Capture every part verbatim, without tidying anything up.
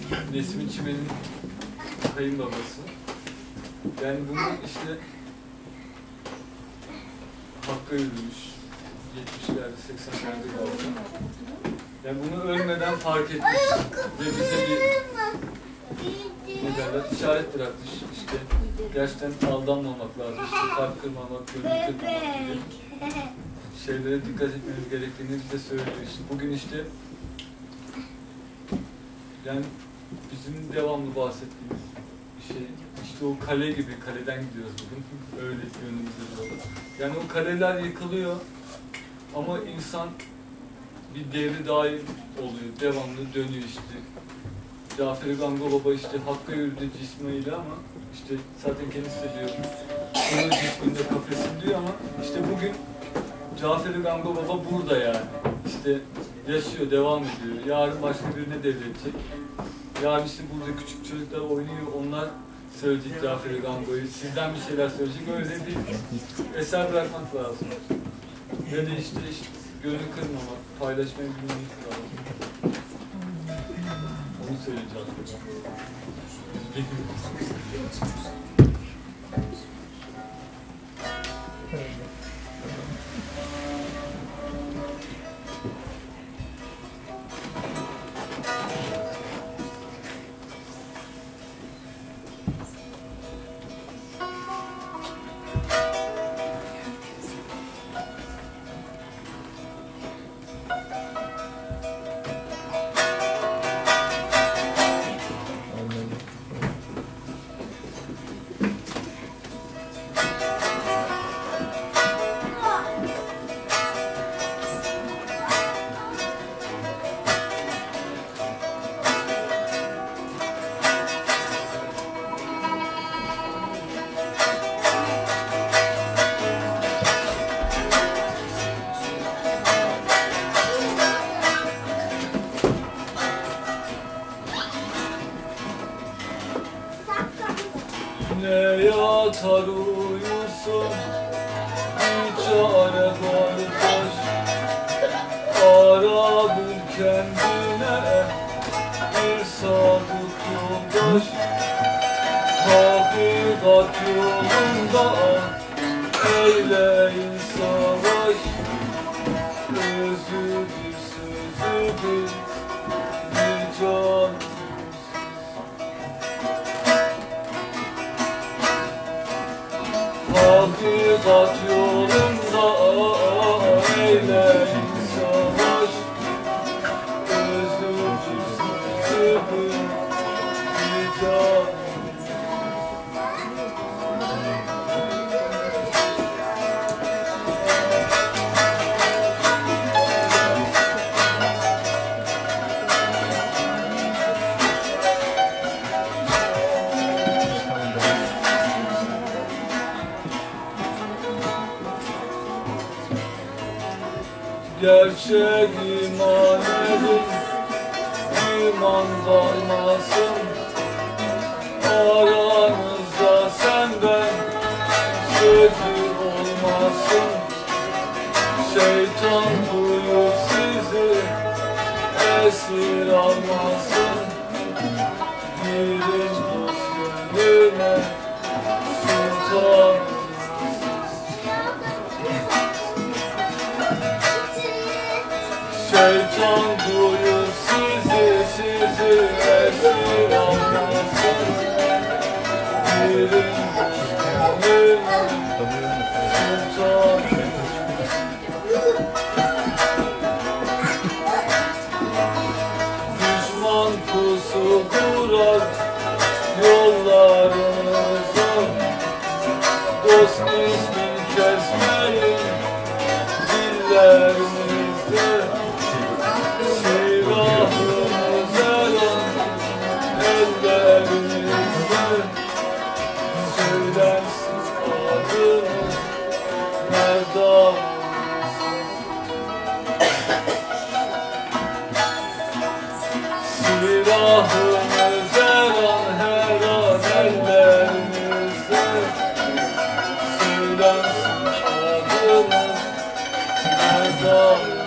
Nesmi Çimen'in kayınbabası. Yani bunu işte Hakk'a yürümüş. yetmişlerde, seksenlerde galiba. Yani bunu ölmeden fark etmiş ve bize bir ne derler, işaret bırakmış. İşte gerçekten aldanmamak lazım, işte kalp kırmamak, gönül kırmamak gibi şeylere dikkat etmemiz gerektiğini bize söylüyor. İşte bugün işte yani bizim devamlı bahsettiğimiz bir şey, işte o kale gibi, kaleden gidiyoruz bugün, öyle yönümüzde doğru. Yani o kaleler yıkılıyor ama insan bir devri daim oluyor, devamlı dönüyor işte. Cafer-i Gango Baba işte Hakk'a yürüdü cismiyle ama işte zaten kendisi de diyor, onun cisminde kafesin diyor ama işte bugün Cafer-i Gango Baba burada yani. İşte yaşıyor, devam ediyor. Yarın başka birine devredecek. Yarın işte burada küçük çocuklar oynuyor, onlar söyleyecek Cafer-i Gango'yu, sizden bir şeyler söyleyecek, öyle bir eser bırakmak lazım. Ve de işte, işte gönül kırmamak, paylaşmayı bilmemiz lazım. Onu söyleyeceğim. Ne yatar uyusun bir çare kardeş, ara bul kendine bir sadık yoldaş. Hakikat yolunda eyleyin savaş, özü bir sözü bir bir can. Hakikat yolunda eyleyin savaş, özü bir sözü bir can. Gerçek iman edin, iman kalmasın. Aranızda senden sözü olmasın. Şeytan duyup sizi esir almasın. Girin dost gönlüne sultan. Şeytan duyup sizi, sizi esir almasın. Girin gönlüne sultan. Düşman pusu kurar yollarınıza. Dost ismin kesmeyin dillerimizde. Silahımız elan ellerimizde. Söylensin adımız Merdan. Silahımız elan her an ellerimizde. Söylensin adımız Merdan.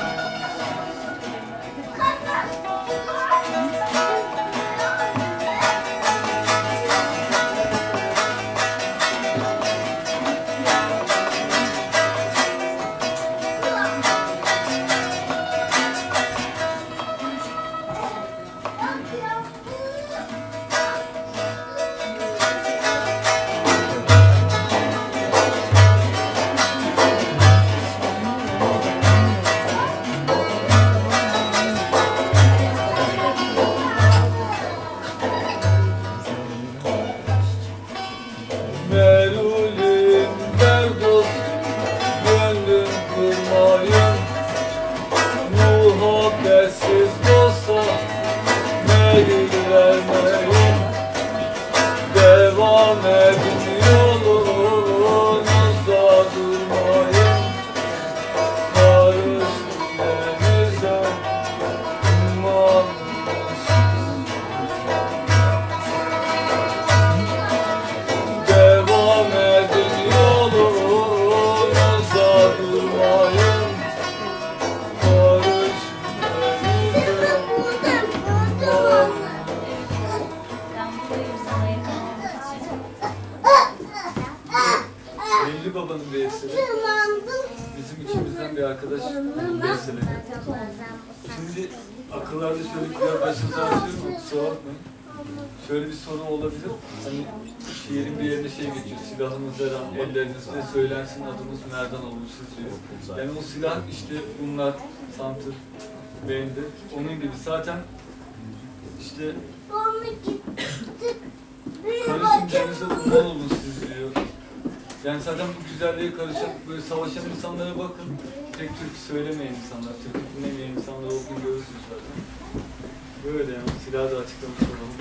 Merulüm derdos, gönlüm kırmayın. Muhabbetsiz dosta meyil vermeyin. Devam edin yolunuzda durmayın. Barış denize umanmış. Devam edin yolunuzda durmayın. Barış denize umanmış. Belli Baba'nın bir eseri. Bizim içimizden bir arkadaş bir eseri. Şimdi akıllarda şöyle bir başınızı açıyorum, kusura bakmayın. Şöyle bir soru olabilir. Hani şiirin bir yerine şey geçiyor. Silahınız Eren, ellerinizde söylensin adımız Merdan olmuşuz diyor. Yani o silah işte bunlar, Santır, Bey'inde. Onun gibi zaten işte karışın denize kurban olun siz diyor. Yani zaten bu güzelliğe karışan, böyle savaşan insanlara bakın. Tek türkü söylemeyen insanlar, türkü dinlemeyen insanlar olduğunu görürsünüz zaten. Böyle yani silahı da açıklamış olalım.